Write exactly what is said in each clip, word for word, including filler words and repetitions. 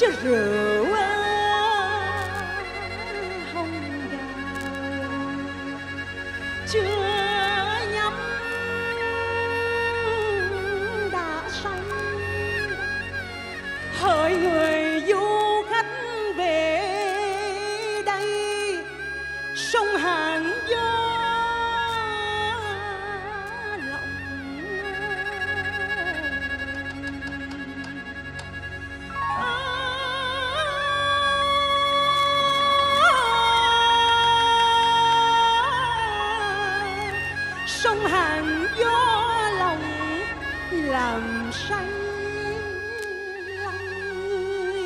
cho rượu hồng đào chưa nhắm đã say, hỡi người du khách về đây sông Hàn gió lòng. Sông Hàn gió lòng làm say lòng người.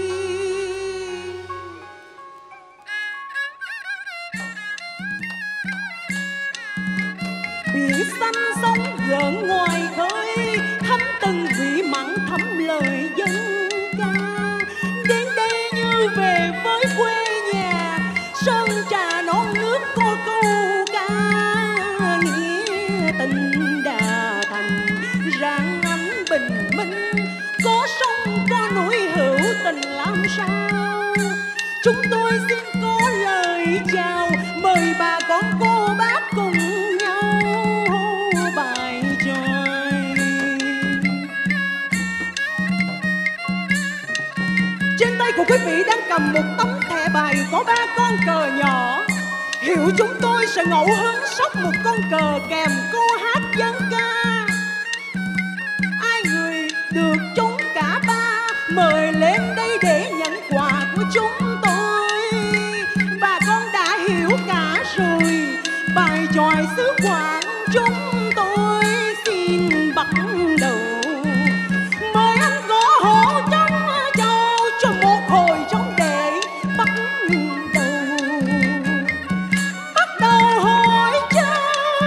Biển xanh sóng gợn ngoài khơi, thấm từng vị mặn thấm lời dân ca. Đến đây như về với quê nhà, sơn trà non nước có câu ca. Nghĩa tình đã thành rạng ánh bình minh, có sông có núi hữu tình làm sao. Chúng tôi xin có lời chào, mời bà con cô bác cùng nhau bài tròi. Trên tay của quý vị đang cầm một tấm thẻ bài có ba con cờ nhỏ, hiểu chúng tôi sẽ ngẫu hứng sóc một con cờ kèm câu hát dân ca. Ai người được trúng cả ba mời lên đây để nhận quà của chúng tôi. Bà con đã hiểu cả rồi, bài tròi xứ Quảng chúng tôi xin bắt đầu. Mời anh gõ hổ trong châu cho một hồi trong để bắt đầu. Bắt đầu hỏi chơi.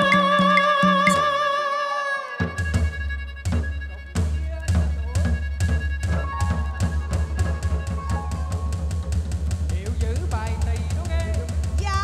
Hiểu giữ bài tỳ đó nghe. Dạ.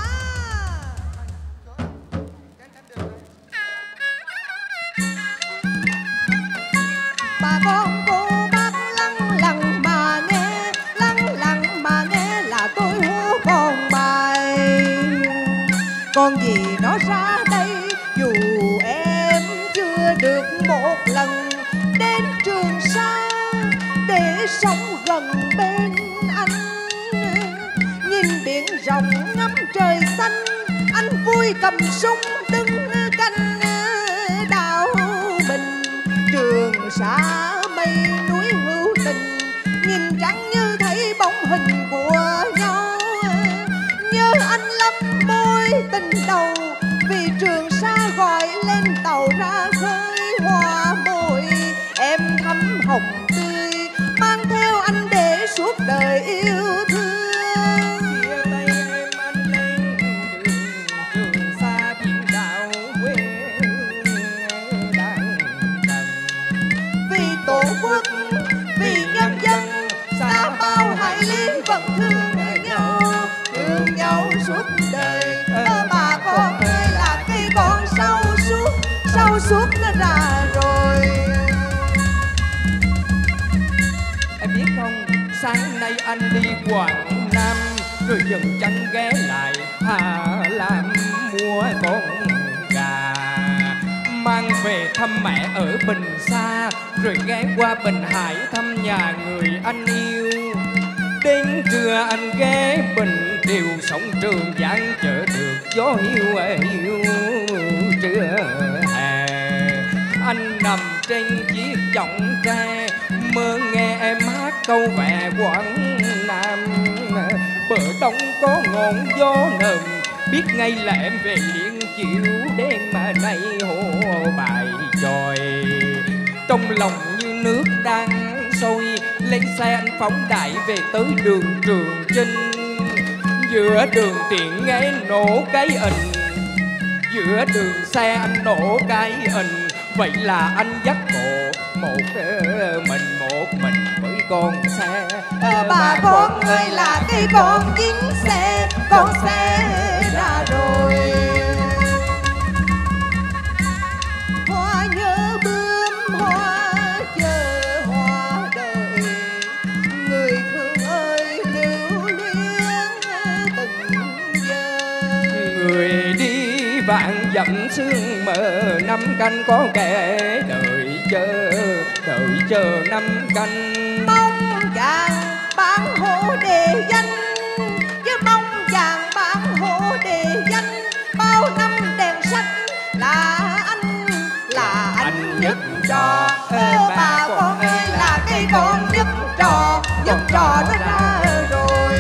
Bà con cô bác lăng lặng mà nghe, lăng lặng mà nghe là tôi hú con bài. Con gì nó ra đây dù em chưa được một lần đến Trường Sa để sống gần bên anh. Nhìn biển rộng ngắm trời xanh, anh vui cầm súng đứng canh đảo bình. Trường Sa mây núi hữu tình, nhìn trắng như thấy bóng hình của nhau. Nhớ anh lắm mối tình đầu, vì Trường Sa gọi lên tàu ra khơi hoa môi. Em thắm hồng tươi mang theo anh để suốt đời yêu thương. Chia tay em anh lên đường Trường Sa biển đảo quê đang cần. Vì tổ quốc, vì nhân dân, xa bao hải lý vẫn thương nhau, thương nhau suốt đời. Ờ, bà con ơi là cây con sau suốt, sau suốt nó ra rồi. Em biết không, sáng nay anh đi Quảng Nam, rồi dừng chân ghé lại Hà Lam mua con gà mang về thăm mẹ ở Bình Sa, rồi ghé qua Bình Hải thăm nhà người anh yêu. Đến trưa anh ghé Bình Điều, sông Trường Giang chợ được gió hiu hiu trưa hè. Anh nằm trên chiếc chõng tre, mơ nghe em hát câu về Quảng Nam. Bờ đông có ngọn gió nồm, biết ngay là em về liền chiều đêm mà nay hồ bài tròi. Trong lòng như nước đang sôi, lên xe anh phóng đại về tới đường Trường Chinh. Giữa đường tiện nghe nổ cái ình, giữa đường xe anh nổ cái ình. Vậy là anh dắt bộ một mình, một mình với con xe. Ờ, bà con ơi là cây con chính xe, con xe ra rồi. Hoa nhớ bướm, hoa chờ hoa đợi, người thương vạn dặm sương mờ, năm canh có kẻ đợi chờ, đợi chờ năm canh. Mong chàng bán hộ đề danh, chứ mong chàng bán hộ đề danh. Bao năm đèn sách là anh, là anh, anh nhất trò. Ơ bà con ơi là cây con nhất trò, nhất trò nó ra rồi.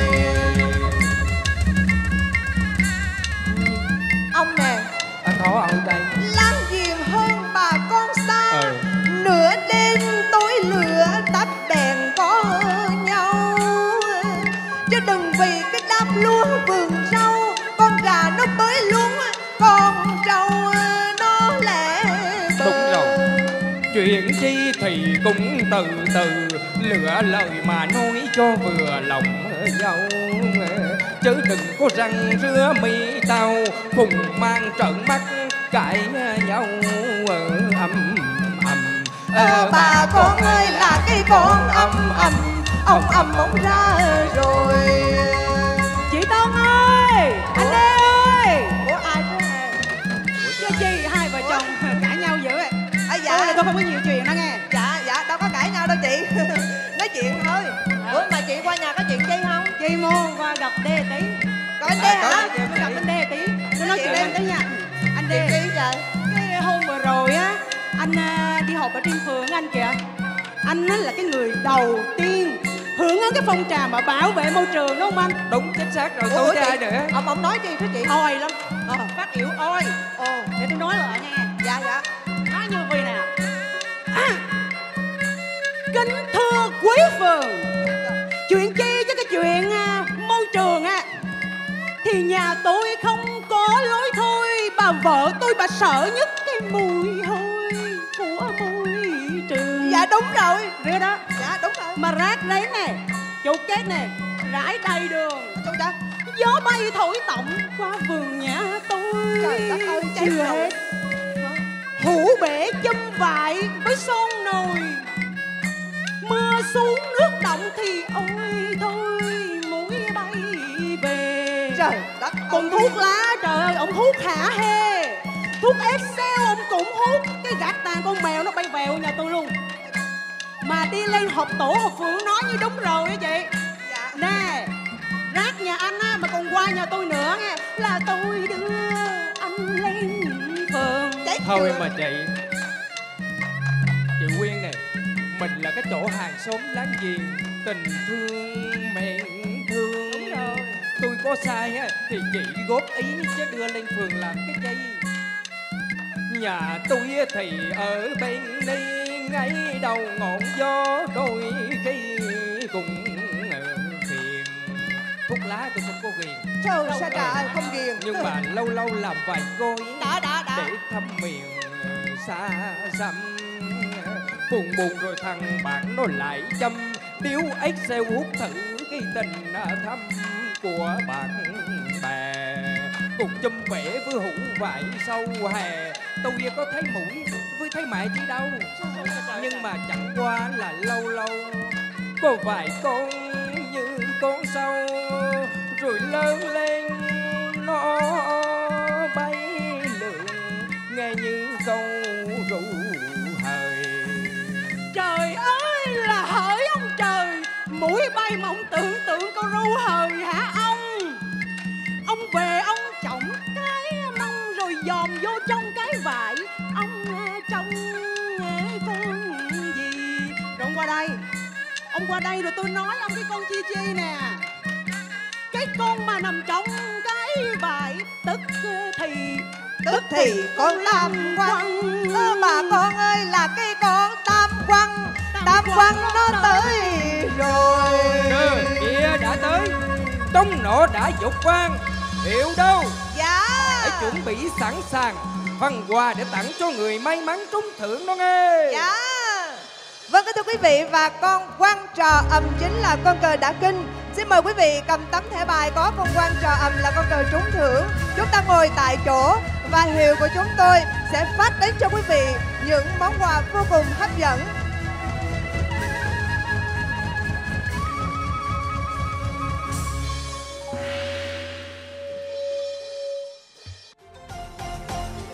Ông nè, À, có ở đây. láng giềng hơn bà con xa. Ừ. Nửa đêm tối lửa tắt đèn có nhau, chứ đừng vì cái đám lúa vườn rau, con gà nó bới luống, con trâu nó lẻ bờ. Đúng rồi. Chuyện chi thì cũng từ từ, lựa lời mà nói cho vừa lòng nhau. Chứ đừng có răng rứa mi tao, cùng mang trợn mắt cãi nhau âm ầm. Ờ, bà con ơi là cái con âm ầm, ông ầm ông ra rồi. Chị Tân ơi, anh Đê ơi. Ủa ai chứ hả? Chứ chi hai vợ chồng cãi nhau dữ vậy? À, dạ. Tôi là tôi không có nhiều chuyện đó nghe. Dạ dạ đâu có cãi nhau đâu chị. Nói chuyện thôi. Ủa mà chị qua nhà có chuyện chi không? Chi mua qua gặp Đê tí. Có anh Đê hả? Tôi gặp anh Đê tí. Tôi nói Chị chuyện Đê. anh tí nha. Anh Chuyện Đê, chi vậy? cái hôm vừa rồi á, anh à, đi họp ở trên phường anh kìa. Anh á là cái người đầu tiên hưởng ứng cái phong trào mà bảo vệ môi trường đúng không anh? Đúng chính xác rồi, Ủa, tôi chị- với ai nữa. Ông ông nói chi thế chị? Ôi lắm. Ờ, phát biểu ôi. Ồ, Để tôi nói lại nghe. dạ dạ. Nói như vậy nè. À, kính thưa quý phường, chuyện chi với cái chuyện à, môi trường á, thì nhà tôi không có lối thôi. Bà vợ tôi bà sợ nhất cái mùi hôi của môi trường. Dạ đúng rồi. Rứa đó. Dạ đúng rồi. Mà rác đấy nè, trụ két nè, rải đầy đường. Chú cha. Gió bay thổi tổng qua vườn nhà tôi. Trời đất ơi, cháy chưa rồi. hết. Hũ bể chum vại với son nồi, mưa xuống nước động thì ôi thôi mũi bay về. Trời đất Còn ơi. thuốc lá, trời ơi, ông hút hả hê. Thuốc Excel ông cũng hút. Cái gạt tàn con mèo nó bay vèo nhà tôi luôn. Mà đi lên họp tổ họp phường nói như đúng rồi á chị. Dạ. Nè, rác nhà anh á mà còn qua nhà tôi nữa nghe, là tôi đưa anh lên phường. Cháy Thôi chưa? mà chị Chị Quyên này, mình là cái chỗ hàng xóm láng giềng, tình thương mẹn thương. Đúng rồi. Tôi có sai á thì chị góp ý chứ đưa lên phường làm cái gì. Nhà tôi á thì ở bên đây, ngay đầu ngọn gió đôi khi cũng ờ, phiền. Thuốc lá tôi không có ghiền, Trời sao trời không ghiền. nhưng mà lâu lâu làm vài gói Đã đã đã. để thăm miền ờ, xa xăm. Buồn buồn rồi thằng bạn nó lại chăm điếu Excel hút thử cái tình ờ, thăm của bạn bè. Cùng chum vẽ với hũ vải sau hè, tôi có thấy mũi với thấy mẹ chỉ đâu. Nhưng mà chẳng qua là lâu lâu có vài con như con sâu, rồi lớn lên nó bay lượn nghe như câu ru hời. Trời ơi là hỡi ông trời, mũi bay mà ông tưởng tượng con ru hời hả ông? Ông về ông trồng cái măng rồi dòm vô trong cái vải, ông trông con gì? Rồi ông qua đây, ông qua đây rồi tôi nói ông cái con chi chi nè. Cái con mà nằm trong cái vải, tức thì Tức thì con tam quăng. Ơ bà con ơi là cái con tam quăng. Tam quăng nó tới rồi. Cơ kia đã tới, trong nọ đã dục quan, hiểu đâu Dạ. hãy chuẩn bị sẵn sàng phần quà để tặng cho người may mắn trúng thưởng đó nghe. Dạ. Vâng thưa quý vị, và con quan trò ầm chính là con cờ đã kinh. Xin mời quý vị cầm tấm thẻ bài có con quan trò ầm là con cờ trúng thưởng. Chúng ta ngồi tại chỗ và hiệu của chúng tôi sẽ phát đến cho quý vị những món quà vô cùng hấp dẫn.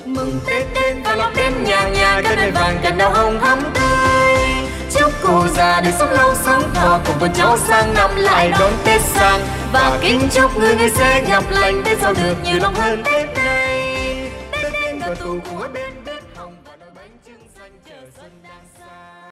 Mừng Tết đến và lọc đêm nhà nhà cánh đèn vàng cành đào hồng thắm tươi. Chúc cụ già được sống lâu sống thọ cùng con cháu sang năm lại đón Tết sang. Và kính chúc người người sẽ gặp lành Tết sau được nhiều năm hơn Tết này. Tết đến và tù của bên Tết hồng và nồi bánh trưng xanh chờ xuân đang xa.